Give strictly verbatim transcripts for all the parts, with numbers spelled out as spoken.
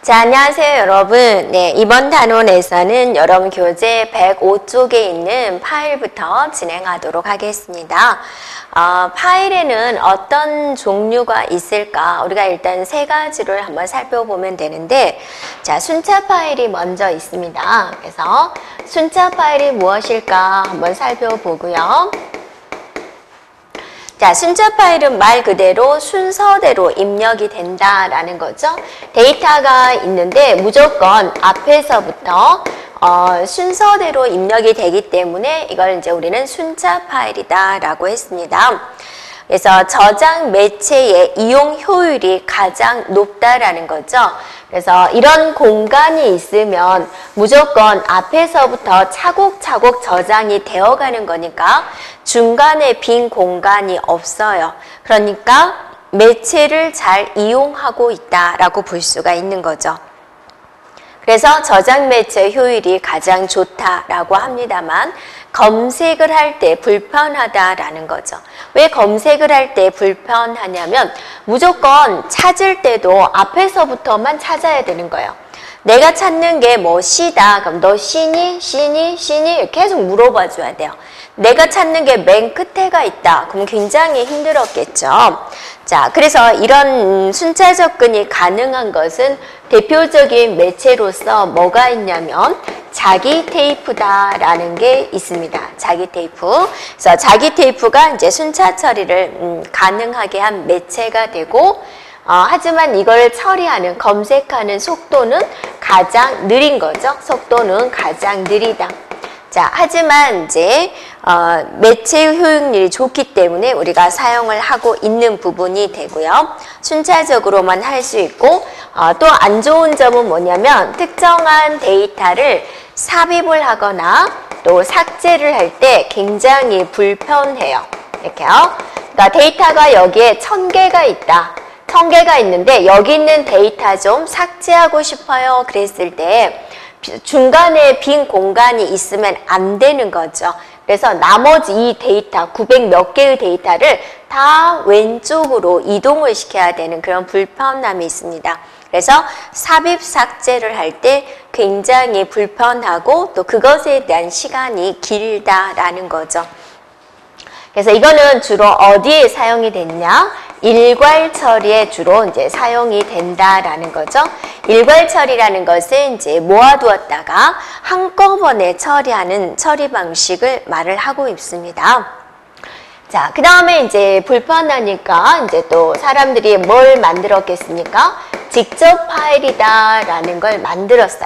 자, 안녕하세요, 여러분. 네, 이번 단원에서는 여러분 교재 백오 쪽에 있는 파일부터 진행하도록 하겠습니다. 어, 파일에는 어떤 종류가 있을까? 우리가 일단 세 가지를 한번 살펴보면 되는데, 자, 순차 파일이 먼저 있습니다. 그래서 순차 파일이 무엇일까 한번 살펴보고요. 자, 순차 파일은 말 그대로 순서대로 입력이 된다라는 거죠. 데이터가 있는데 무조건 앞에서부터 어, 순서대로 입력이 되기 때문에 이걸 이제 우리는 순차 파일이다라고 했습니다. 그래서 저장 매체의 이용 효율이 가장 높다라는 거죠. 그래서 이런 공간이 있으면 무조건 앞에서부터 차곡차곡 저장이 되어가는 거니까 중간에 빈 공간이 없어요. 그러니까 매체를 잘 이용하고 있다라고 볼 수가 있는 거죠. 그래서 저장 매체 효율이 가장 좋다라고 합니다만 검색을 할 때 불편하다라는 거죠. 왜 검색을 할 때 불편하냐면 무조건 찾을 때도 앞에서부터만 찾아야 되는 거예요. 내가 찾는 게 뭐 C다. 그럼 너 C니? C니? C니? 계속 물어봐 줘야 돼요. 내가 찾는 게 맨 끝에가 있다. 그럼 굉장히 힘들었겠죠. 자, 그래서 이런 순차 접근이 가능한 것은 대표적인 매체로서 뭐가 있냐면 자기 테이프다라는 게 있습니다. 자기 테이프. 그래서 자기 테이프가 이제 순차 처리를 음, 가능하게 한 매체가 되고, 어, 하지만 이걸 처리하는, 검색하는 속도는 가장 느린 거죠. 속도는 가장 느리다. 자, 하지만 이제 어, 매체 효율이 좋기 때문에 우리가 사용을 하고 있는 부분이 되고요. 순차적으로만 할 수 있고, 어, 또 안 좋은 점은 뭐냐면 특정한 데이터를 삽입을 하거나 또 삭제를 할 때 굉장히 불편해요. 이렇게요. 그러니까 데이터가 여기에 천 개가 있다. 천 개가 있는데 여기 있는 데이터 좀 삭제하고 싶어요. 그랬을 때 중간에 빈 공간이 있으면 안 되는 거죠. 그래서 나머지 이 데이터, 구백 몇 개의 데이터를 다 왼쪽으로 이동을 시켜야 되는 그런 불편함이 있습니다. 그래서 삽입 삭제를 할 때 굉장히 불편하고 또 그것에 대한 시간이 길다라는 거죠. 그래서 이거는 주로 어디에 사용이 됐냐? 일괄 처리에 주로 이제 사용이 된다라는 거죠. 일괄 처리라는 것은 이제 모아두었다가 한꺼번에 처리하는 처리 방식을 말을 하고 있습니다. 자, 그 다음에 이제 불편하니까 이제 또 사람들이 뭘 만들었겠습니까? 직접 파일이다라는 걸 만들었어요.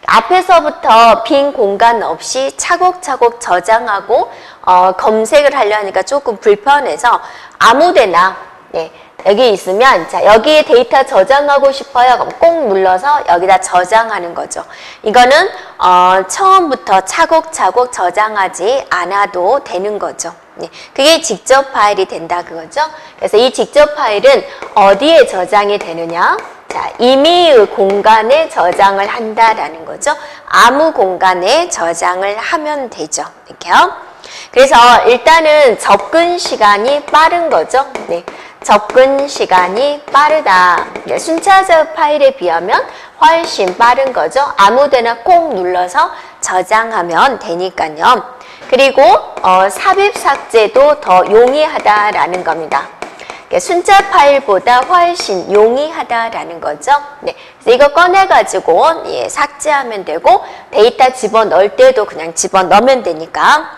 앞에서부터 빈 공간 없이 차곡차곡 저장하고 어, 검색을 하려 하니까 조금 불편해서 아무데나 네, 여기 있으면 자 여기 데이터 저장하고 싶어요. 그럼 꼭 눌러서 여기다 저장하는 거죠. 이거는 어, 처음부터 차곡차곡 저장하지 않아도 되는 거죠. 네, 그게 직접 파일이 된다 그거죠. 그래서 이 직접 파일은 어디에 저장이 되느냐? 자, 임의의 공간에 저장을 한다라는 거죠. 아무 공간에 저장을 하면 되죠. 이렇게요. 그래서 일단은 접근 시간이 빠른 거죠. 네, 접근 시간이 빠르다. 순차적 파일에 비하면 훨씬 빠른 거죠. 아무데나 꼭 눌러서 저장하면 되니까요. 그리고 어, 삽입 삭제도 더 용이하다라는 겁니다. 순차 파일보다 훨씬 용이하다라는 거죠. 네, 그래서 이거 꺼내가지고 예, 삭제하면 되고 데이터 집어넣을 때도 그냥 집어넣으면 되니까.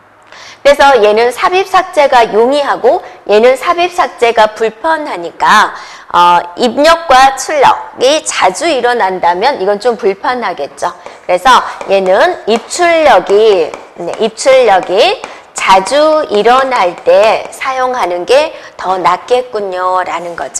그래서 얘는 삽입 삭제가 용이하고 얘는 삽입 삭제가 불편하니까 어, 입력과 출력이 자주 일어난다면 이건 좀 불편하겠죠. 그래서 얘는 입출력이 네, 입출력이 자주 일어날 때 사용하는 게 더 낫겠군요 라는 거죠.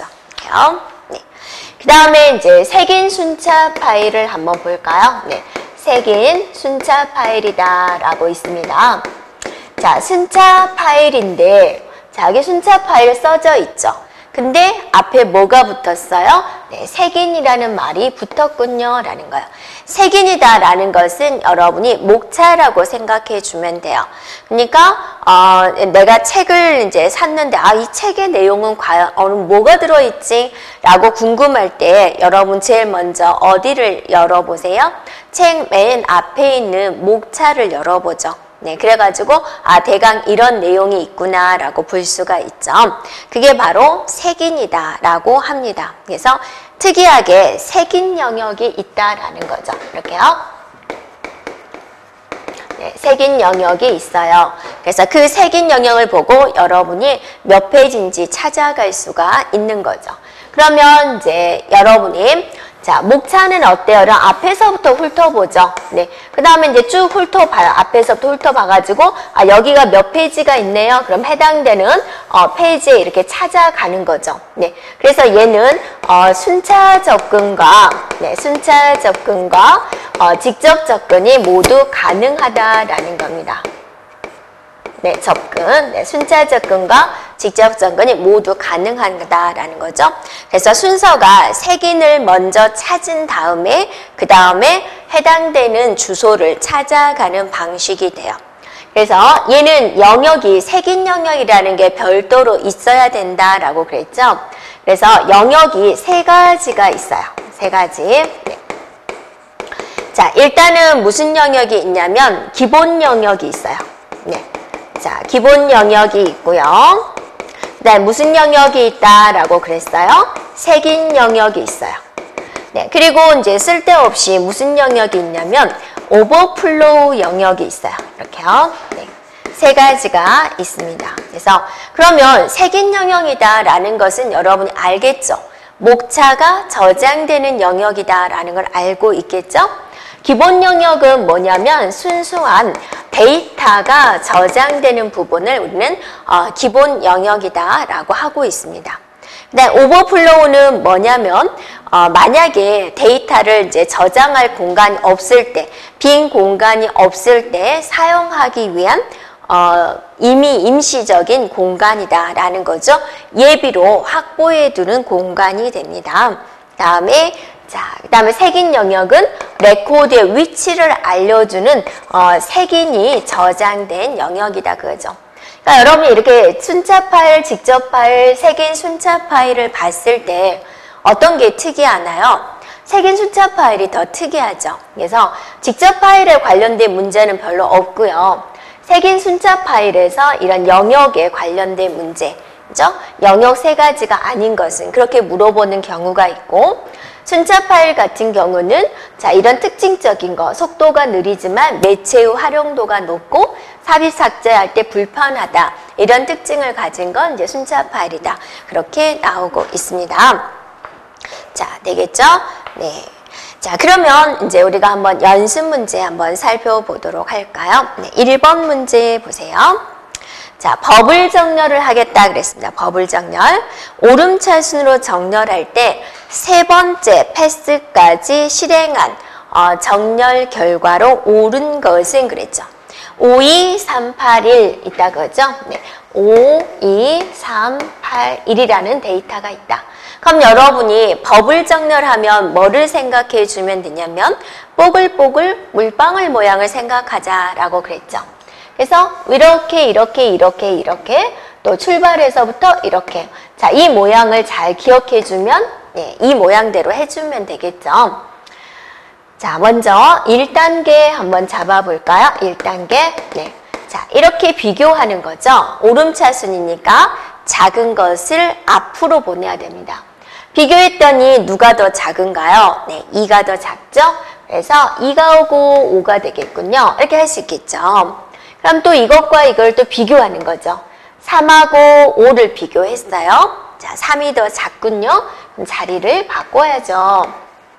네. 그 다음에 이제 색인 순차 파일을 한번 볼까요? 네. 색인 순차 파일이다 라고 있습니다. 자, 순차 파일인데 자, 여기 순차 파일 써져 있죠. 근데 앞에 뭐가 붙었어요? 네, 색인이라는 말이 붙었군요 라는 거예요. 색인이다 라는 것은 여러분이 목차라고 생각해 주면 돼요. 그러니까 어, 내가 책을 이제 샀는데 아, 이 책의 내용은 과연 어, 뭐가 들어있지? 라고 궁금할 때 여러분 제일 먼저 어디를 열어보세요? 책 맨 앞에 있는 목차를 열어보죠. 네, 그래가지고 아 대강 이런 내용이 있구나 라고 볼 수가 있죠. 그게 바로 색인이다 라고 합니다. 그래서 특이하게 색인 영역이 있다라는 거죠. 이렇게요. 네, 색인 영역이 있어요. 그래서 그 색인 영역을 보고 여러분이 몇 페이지인지 찾아갈 수가 있는 거죠. 그러면 이제 여러분이 자, 목차는 어때요? 그럼 앞에서부터 훑어보죠. 네. 그 다음에 이제 쭉 훑어봐요. 앞에서부터 훑어봐가지고, 아, 여기가 몇 페이지가 있네요. 그럼 해당되는, 어, 페이지에 이렇게 찾아가는 거죠. 네. 그래서 얘는, 어, 순차 접근과, 네, 순차 접근과, 어, 직접 접근이 모두 가능하다라는 겁니다. 네, 접근, 네, 순차 접근과 직접 접근이 모두 가능하다라는 거죠. 그래서 순서가 색인을 먼저 찾은 다음에 그 다음에 해당되는 주소를 찾아가는 방식이 돼요. 그래서 얘는 영역이 색인 영역이라는 게 별도로 있어야 된다라고 그랬죠. 그래서 영역이 세 가지가 있어요. 세 가지. 네. 자, 일단은 무슨 영역이 있냐면 기본 영역이 있어요. 네. 자, 기본 영역이 있고요. 네, 무슨 영역이 있다라고 그랬어요? 색인 영역이 있어요. 네, 그리고 이제 쓸데없이 무슨 영역이 있냐면 오버플로우 영역이 있어요. 이렇게요. 네, 세 가지가 있습니다. 그래서 그러면 색인 영역이다라는 것은 여러분이 알겠죠? 목차가 저장되는 영역이다라는 걸 알고 있겠죠? 기본 영역은 뭐냐면 순수한 데이터가 저장되는 부분을 우리는 어, 기본 영역이다라고 하고 있습니다. 네, 오버플로우는 뭐냐면 어, 만약에 데이터를 이제 저장할 공간이 없을 때, 빈 공간이 없을 때 사용하기 위한 어, 이미 임시적인 공간이다라는 거죠. 예비로 확보해 두는 공간이 됩니다. 다음에 자, 그 다음에 색인 영역은 레코드의 위치를 알려주는 어, 색인이 저장된 영역이다 그거죠. 그러니까 여러분이 이렇게 순차 파일, 직접 파일, 색인 순차 파일을 봤을 때 어떤 게 특이하나요? 색인 순차 파일이 더 특이하죠. 그래서 직접 파일에 관련된 문제는 별로 없고요. 색인 순차 파일에서 이런 영역에 관련된 문제, 그죠? 영역 세 가지가 아닌 것은 그렇게 물어보는 경우가 있고, 순차 파일 같은 경우는 자 이런 특징적인 거, 속도가 느리지만 매체 후 활용도가 높고 삽입 삭제할 때 불편하다, 이런 특징을 가진 건 이제 순차 파일이다, 그렇게 나오고 있습니다. 자, 되겠죠? 네. 자, 그러면 이제 우리가 한번 연습 문제 한번 살펴보도록 할까요? 네, 일 번 문제 보세요. 자, 버블 정렬을 하겠다 그랬습니다. 버블 정렬. 오름차순으로 정렬할 때 세 번째 패스까지 실행한 어, 정렬 결과로 옳은 것은 그랬죠. 오, 이, 삼, 팔, 일 있다 그죠? 네. 오, 이, 삼, 팔, 일이라는 데이터가 있다. 그럼 여러분이 버블 정렬하면 뭐를 생각해 주면 되냐면 뽀글뽀글 물방울 모양을 생각하자라고 그랬죠. 그래서 이렇게 이렇게 이렇게 이렇게 또 출발해서부터 이렇게, 자, 이 모양을 잘 기억해 주면 네, 이 모양대로 해주면 되겠죠. 자, 먼저 일 단계 한번 잡아볼까요? 일 단계. 네. 자, 이렇게 비교하는 거죠. 오름차순이니까 작은 것을 앞으로 보내야 됩니다. 비교했더니 누가 더 작은가요? 네, 이가 더 작죠? 그래서 이가 오고 오가 되겠군요. 이렇게 할 수 있겠죠. 그럼 또 이것과 이걸 또 비교하는 거죠. 삼하고 오를 비교했어요. 자, 삼이 더 작군요. 그럼 자리를 바꿔야죠.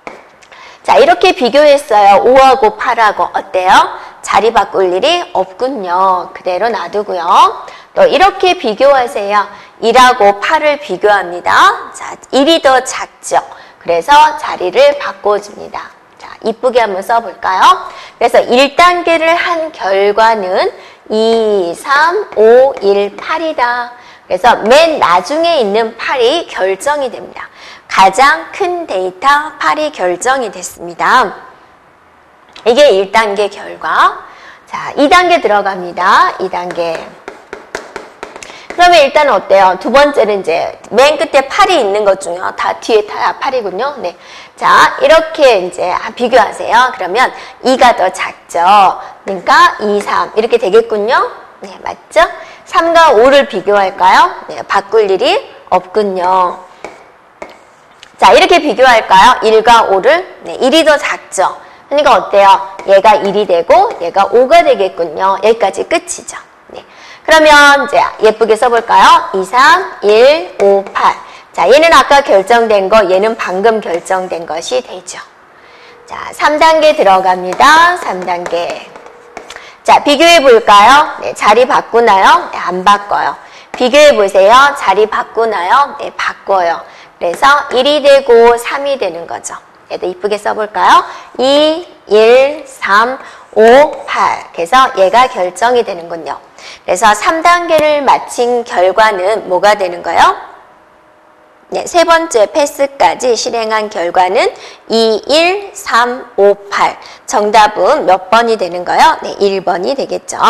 자, 이렇게 비교했어요. 오하고 팔하고 어때요? 자리 바꿀 일이 없군요. 그대로 놔두고요. 또 이렇게 비교하세요. 일하고 팔을 비교합니다. 자, 일이 더 작죠. 그래서 자리를 바꿔줍니다. 자, 이쁘게 한번 써볼까요? 그래서 일 단계를 한 결과는 이, 삼, 오, 일, 팔이다. 그래서 맨 나중에 있는 팔이 결정이 됩니다. 가장 큰 데이터 팔이 결정이 됐습니다. 이게 일 단계 결과. 자, 이 단계 들어갑니다. 이 단계. 그러면 일단 어때요? 두 번째는 이제 맨 끝에 팔이 있는 것 중에요. 다 뒤에 다 팔이군요. 네. 자, 이렇게 이제 비교하세요. 그러면 이가 더 작죠. 그러니까 이, 삼 이렇게 되겠군요. 네, 맞죠? 삼과 오를 비교할까요? 네, 바꿀 일이 없군요. 자, 이렇게 비교할까요? 일과 오를? 네, 일이 더 작죠. 그러니까 어때요? 얘가 일이 되고 얘가 오가 되겠군요. 여기까지 끝이죠. 네. 그러면 이제 예쁘게 써볼까요? 이, 삼, 일, 오, 팔. 자, 얘는 아까 결정된 거, 얘는 방금 결정된 것이 되죠. 자, 삼 단계 들어갑니다. 삼 단계. 자, 비교해 볼까요? 네, 자리 바꾸나요? 네, 안 바꿔요. 비교해 보세요. 자리 바꾸나요? 네, 바꿔요. 그래서 일이 되고 삼이 되는 거죠. 얘도 이쁘게 써볼까요? 이, 일, 삼, 오, 팔. 그래서 얘가 결정이 되는군요. 그래서 삼 단계를 마친 결과는 뭐가 되는 거예요? 네, 세 번째 패스까지 실행한 결과는 이, 일, 삼, 오, 팔. 정답은 몇 번이 되는 거예요? 네, 일 번이 되겠죠.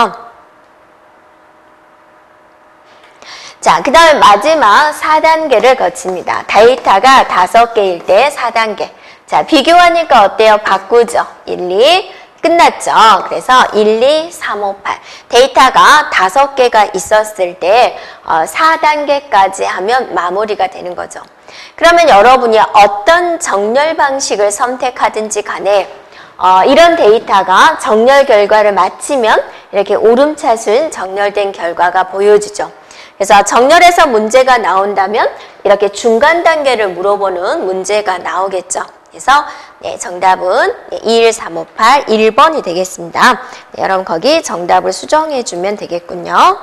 자, 그 다음에 마지막 사 단계를 거칩니다. 데이터가 다섯 개일 때 사 단계. 자, 비교하니까 어때요? 바꾸죠. 일, 이, 끝났죠. 그래서 일, 이, 삼, 오, 팔. 데이터가 다섯 개가 있었을 때 어, 사 단계까지 하면 마무리가 되는 거죠. 그러면 여러분이 어떤 정렬 방식을 선택하든지 간에 어, 이런 데이터가 정렬 결과를 마치면 이렇게 오름차순 정렬된 결과가 보여지죠. 그래서 정렬에서 문제가 나온다면 이렇게 중간 단계를 물어보는 문제가 나오겠죠. 그래서 네, 정답은 이, 일, 삼, 오, 팔 일 번이 되겠습니다. 네, 여러분 거기 정답을 수정해 주면 되겠군요.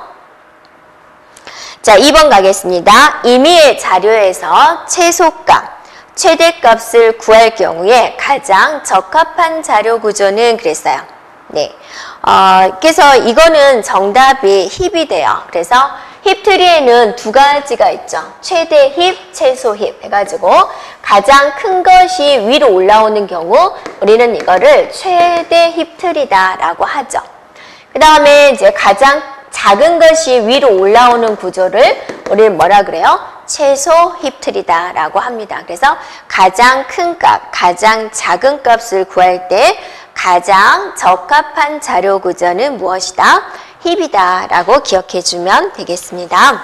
자, 이 번 가겠습니다. 임의의 자료에서 최소값, 최대값을 구할 경우에 가장 적합한 자료 구조는 그랬어요. 네, 어, 그래서 이거는 정답이 힙이 돼요. 그래서 힙트리에는 두 가지가 있죠. 최대 힙, 최소 힙 해가지고 가장 큰 것이 위로 올라오는 경우 우리는 이거를 최대 힙트리다 라고 하죠. 그 다음에 이제 가장 작은 것이 위로 올라오는 구조를 우리는 뭐라 그래요? 최소 힙트리다 라고 합니다. 그래서 가장 큰 값, 가장 작은 값을 구할 때 가장 적합한 자료 구조는 무엇이다? 힙이다 라고 기억해 주면 되겠습니다.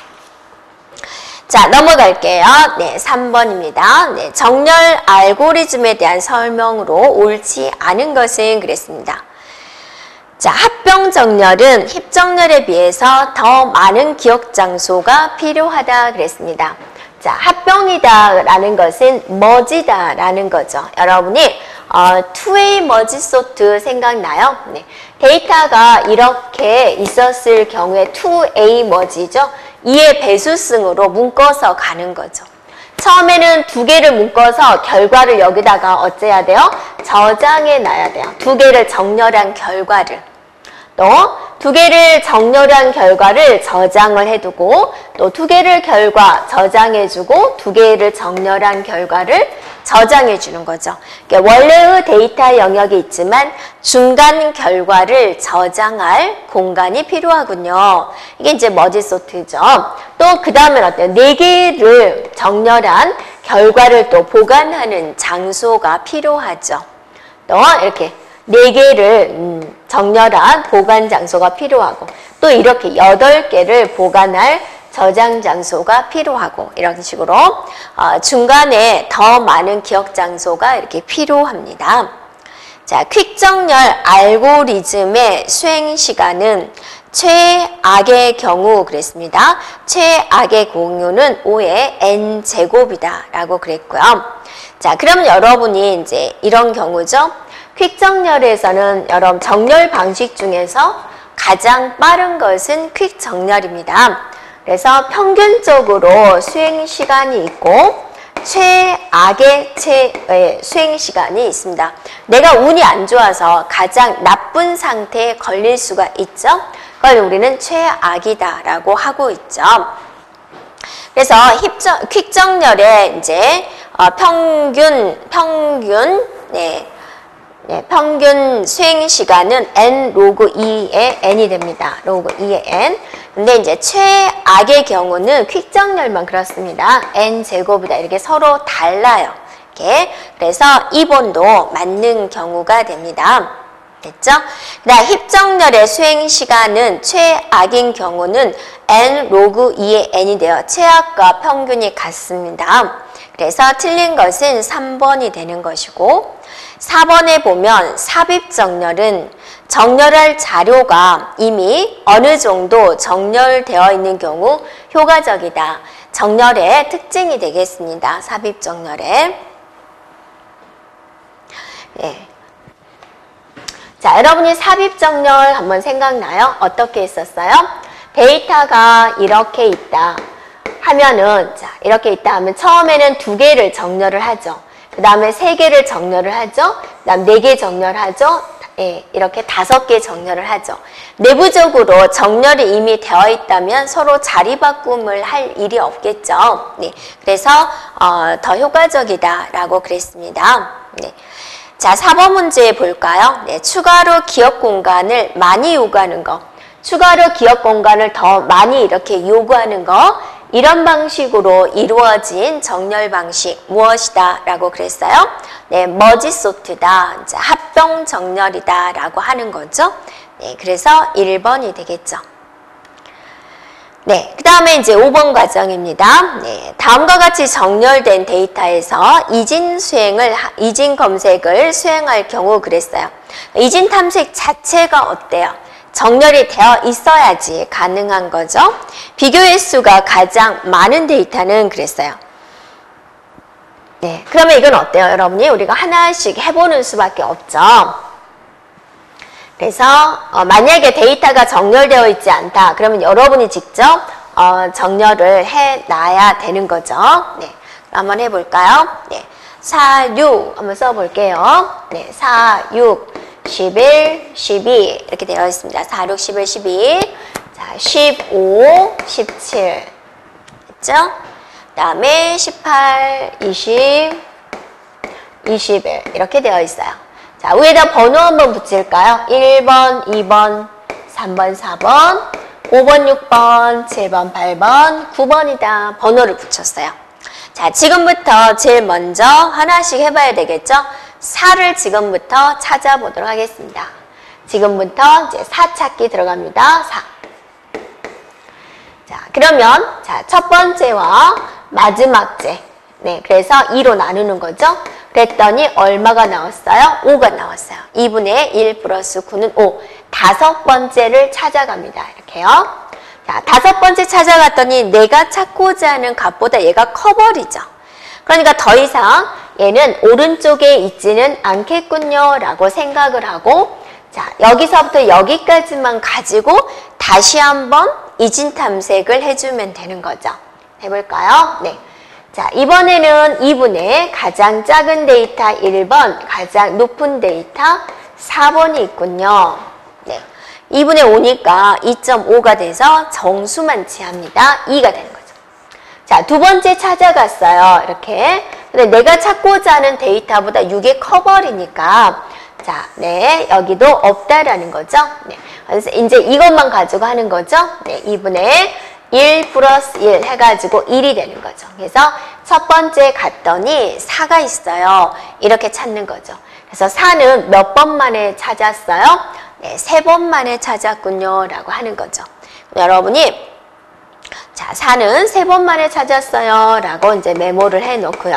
자, 넘어갈게요. 네, 삼 번입니다. 네, 정렬 알고리즘에 대한 설명으로 옳지 않은 것은 그랬습니다. 자, 합병 정렬은 힙 정렬에 비해서 더 많은 기억 장소가 필요하다 그랬습니다. 자, 합병이다 라는 것은 머지다 라는 거죠. 여러분이 어, 투웨이 머지 소트 생각나요? 네. 데이터가 이렇게 있었을 경우에 투웨이 머지죠. 이의 배수승으로 묶어서 가는 거죠. 처음에는 두 개를 묶어서 결과를 여기다가 어째야 돼요? 저장해 놔야 돼요. 두 개를 정렬한 결과를. 또 두 개를 정렬한 결과를 저장을 해두고 또 두 개를 결과 저장해주고 두 개를 정렬한 결과를 저장해주는 거죠. 그러니까 원래의 데이터 영역이 있지만 중간 결과를 저장할 공간이 필요하군요. 이게 이제 머지 소트죠. 또 그 다음엔 어때요? 네 개를 정렬한 결과를 또 보관하는 장소가 필요하죠. 또 이렇게 네 개를 음, 정렬한 보관 장소가 필요하고 또 이렇게 여덟 개를 보관할 저장 장소가 필요하고 이런 식으로 어, 중간에 더 많은 기억 장소가 이렇게 필요합니다. 자, 퀵 정렬 알고리즘의 수행 시간은 최악의 경우 그랬습니다. 최악의 공유는 오의 엔 제곱이다 라고 그랬고요. 자, 그럼 여러분이 이제 이런 경우죠. 퀵 정렬에서는 여러분 정렬 방식 중에서 가장 빠른 것은 퀵 정렬입니다. 그래서 평균적으로 수행 시간이 있고 최악의 최, 수행 시간이 있습니다. 내가 운이 안 좋아서 가장 나쁜 상태에 걸릴 수가 있죠. 그걸 우리는 최악이다 라고 하고 있죠. 그래서 힙정, 퀵정렬의 이제 어, 평균 평균 네, 네, 평균 수행 시간은 n 로그 이의 n이 됩니다. 로그 이의 n. 근데 이제 최악의 경우는 퀵정렬만 그렇습니다. n 제곱이다. 이렇게 서로 달라요. 이렇게. 그래서 이 번도 맞는 경우가 됩니다. 됐죠? 그다음 힙정렬의 수행 시간은 최악인 경우는 n 로그 이의 n이 되어 최악과 평균이 같습니다. 그래서 틀린 것은 삼 번이 되는 것이고, 사 번에 보면 삽입정렬은 정렬할 자료가 이미 어느 정도 정렬되어 있는 경우 효과적이다. 정렬의 특징이 되겠습니다. 삽입정렬의. 네. 자, 여러분이 삽입정렬 한번 생각나요? 어떻게 했었어요? 데이터가 이렇게 있다 하면은, 자, 이렇게 있다 하면 처음에는 두 개를 정렬을 하죠. 그 다음에 세 개를 정렬을 하죠. 그 다음 네 개 정렬하죠. 예, 이렇게 다섯 개 정렬을 하죠. 내부적으로 정렬이 이미 되어 있다면 서로 자리 바꿈을 할 일이 없겠죠. 네, 그래서 어, 더 효과적이다라고 그랬습니다. 네. 자, 사 번 문제 볼까요? 네, 추가로 기억 공간을 많이 요구하는 거. 추가로 기억 공간을 더 많이 이렇게 요구하는 거. 이런 방식으로 이루어진 정렬 방식 무엇이다 라고 그랬어요? 네, 머지 소트다. 이제 합동 정렬이다 라고 하는 거죠. 네, 그래서 일 번이 되겠죠. 네, 그 다음에 이제 오 번 과정입니다. 네, 다음과 같이 정렬된 데이터에서 이진 수행을, 이진 검색을 수행할 경우 그랬어요. 이진 탐색 자체가 어때요? 정렬이 되어 있어야지 가능한 거죠. 비교 횟수가 가장 많은 데이터는 그랬어요. 네, 그러면 이건 어때요, 여러분이? 우리가 하나씩 해보는 수밖에 없죠. 그래서 어, 만약에 데이터가 정렬되어 있지 않다, 그러면 여러분이 직접 어, 정렬을 해놔야 되는 거죠. 네, 한번 해볼까요? 네, 사, 육 한번 써볼게요. 네, 사, 육, 십일, 십이 이렇게 되어 있습니다. 사, 육, 십일, 십이. 자, 십오, 십칠. 됐죠? 그 다음에 십팔, 이십, 이십일 이렇게 되어 있어요. 자, 위에다 번호 한번 붙일까요? 일 번, 이 번, 삼 번, 사 번, 오 번, 육 번, 칠 번, 팔 번, 구 번이다. 번호를 붙였어요. 자, 지금부터 제일 먼저 하나씩 해봐야 되겠죠? 사를 지금부터 찾아보도록 하겠습니다. 지금부터 이제 사 찾기 들어갑니다. 사. 자, 그러면 자, 첫 번째와 마지막 째. 네, 그래서 이로 나누는 거죠. 그랬더니 얼마가 나왔어요? 오가 나왔어요. 이분의 일 플러스 구는 오. 다섯 번째를 찾아갑니다. 이렇게요. 자, 다섯 번째 찾아갔더니 내가 찾고자 하는 값보다 얘가 커버리죠. 그러니까 더 이상 얘는 오른쪽에 있지는 않겠군요 라고 생각을 하고, 자, 여기서부터 여기까지만 가지고 다시 한번 이진 탐색을 해주면 되는 거죠. 해볼까요? 네. 자, 이번에는 이분의 가장 작은 데이터 일 번, 가장 높은 데이터 사 번이 있군요. 네. 이분의 오니까 이 점 오가 돼서 정수만 취합니다. 이가 되는 거죠. 자, 두 번째 찾아갔어요. 이렇게. 근데 내가 찾고자 하는 데이터보다 육이 커버리니까, 자, 네, 여기도 없다라는 거죠. 네. 그래서 이제 이것만 가지고 하는 거죠. 네, 이분의 일 플러스 일 해가지고 일이 되는 거죠. 그래서 첫 번째 갔더니 사가 있어요. 이렇게 찾는 거죠. 그래서 사는 몇 번 만에 찾았어요? 네, 세 번 만에 찾았군요 라고 하는 거죠. 여러분이 자, 사는 세 번 만에 찾았어요 라고 이제 메모를 해 놓고요.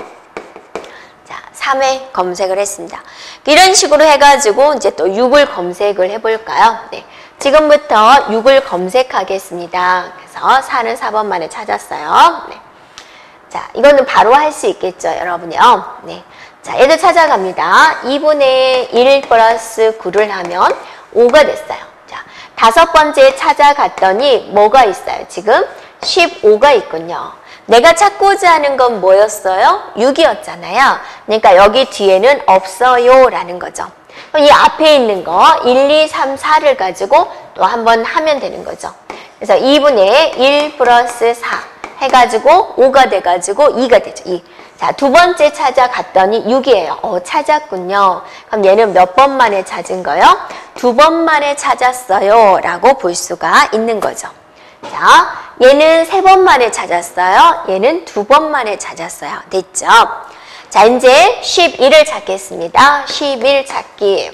자, 삼 회 검색을 했습니다. 이런 식으로 해가지고 이제 또 육을 검색을 해볼까요? 네. 지금부터 육을 검색하겠습니다. 그래서 사는 사 번 만에 찾았어요. 네. 자, 이거는 바로 할 수 있겠죠, 여러분이요. 네. 자, 얘도 찾아갑니다. 이분의 일 플러스 구를 하면 오가 됐어요. 자, 다섯 번째 찾아갔더니 뭐가 있어요? 지금 십오가 있군요. 내가 찾고자 하는 건 뭐였어요? 육이었잖아요. 그러니까 여기 뒤에는 없어요 라는 거죠. 이 앞에 있는 거 일, 이, 삼, 사를 가지고 또 한번 하면 되는 거죠. 그래서 이분의 일 플러스 사 해가지고 오가 돼가지고 이가 되죠. 이. 자, 두 번째 찾아갔더니 육이에요. 어, 찾았군요. 그럼 얘는 몇 번 만에 찾은 거요? 두 번 만에 찾았어요. 라고 볼 수가 있는 거죠. 자, 얘는 세 번 만에 찾았어요. 얘는 두 번 만에 찾았어요. 됐죠? 자, 이제 십일을 찾겠습니다. 십일 찾기.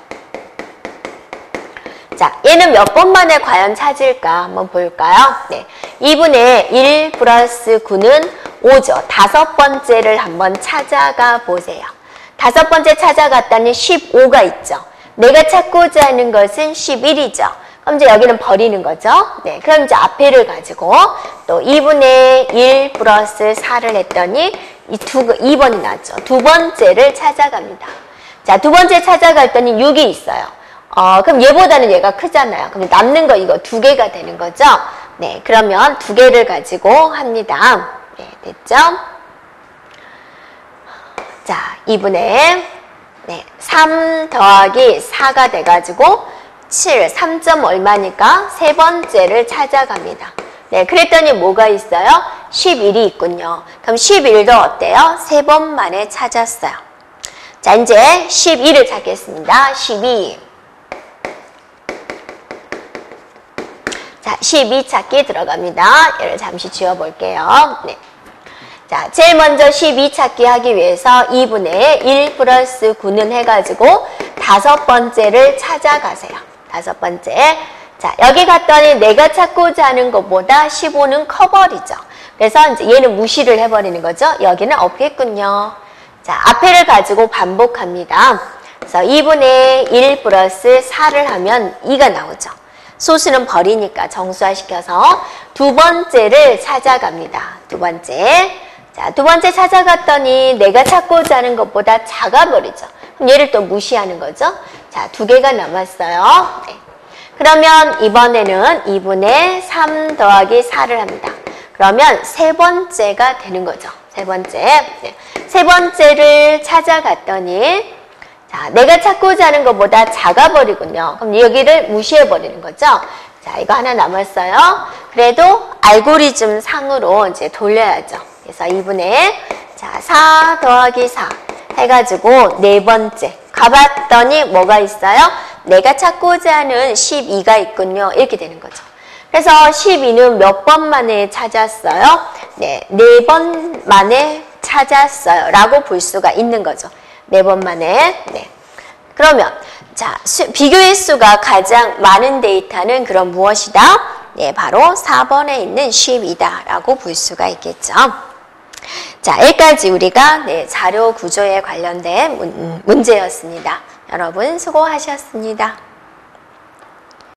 자, 얘는 몇 번 만에 과연 찾을까 한번 볼까요? 네, 이분의 일 플러스 구는 오죠. 다섯 번째를 한번 찾아가 보세요. 다섯 번째 찾아갔다니 십오가 있죠. 내가 찾고자 하는 것은 십일이죠. 그럼 이제 여기는 버리는 거죠. 네, 그럼 이제 앞에를 가지고 또 이분의 일 플러스 사를 했더니 이 두, 이 번이 나왔죠. 두 번째를 찾아갑니다. 자, 두 번째 찾아갔더니 육이 있어요. 어, 그럼 얘보다는 얘가 크잖아요. 그럼 남는 거 이거 두 개가 되는 거죠. 네, 그러면 두 개를 가지고 합니다. 네, 됐죠? 자, 이분의 네, 삼 더하기 사가 돼가지고 칠, 삼 점 얼마니까 세 번째를 찾아갑니다. 네, 그랬더니 뭐가 있어요? 십일이 있군요. 그럼 십일도 어때요? 세 번 만에 찾았어요. 자, 이제 십이를 찾겠습니다. 십이. 자, 십이 찾기 들어갑니다. 얘를 잠시 지워볼게요. 네. 자, 제일 먼저 십이 찾기 하기 위해서 이분의 일 플러스 구는 해가지고 다섯 번째를 찾아가세요. 다섯 번째. 자, 여기 갔더니 내가 찾고자 하는 것보다 십오는 커버리죠. 그래서 이제 얘는 무시를 해버리는 거죠. 여기는 없겠군요. 자, 앞에를 가지고 반복합니다. 그래서 이분의 일 플러스 사를 하면 이가 나오죠. 소수는 버리니까 정수화시켜서 두 번째를 찾아갑니다. 두 번째. 자, 두 번째 찾아갔더니 내가 찾고자 하는 것보다 작아버리죠. 그럼 얘를 또 무시하는 거죠. 자, 두 개가 남았어요. 네. 그러면 이번에는 이분의 삼 더하기 사를 합니다. 그러면 세 번째가 되는 거죠. 세 번째. 네. 세 번째를 찾아갔더니 자, 내가 찾고자 하는 것보다 작아버리군요. 그럼 여기를 무시해버리는 거죠. 자, 이거 하나 남았어요. 그래도 알고리즘 상으로 이제 돌려야죠. 그래서 이분의 자, 사 더하기 사 해가지고 네 번째 가봤더니 뭐가 있어요? 내가 찾고자 하는 십이가 있군요. 이렇게 되는 거죠. 그래서 십이는 몇 번 만에 찾았어요? 네, 네 번 만에 찾았어요. 라고 볼 수가 있는 거죠. 네 번 만에. 네. 그러면 자, 수, 비교의 수가 가장 많은 데이터는 그럼 무엇이다? 네, 바로 사 번에 있는 십이다 라고 볼 수가 있겠죠. 자, 여기까지 우리가 네, 자료 구조에 관련된 문, 문제였습니다. 여러분 수고하셨습니다.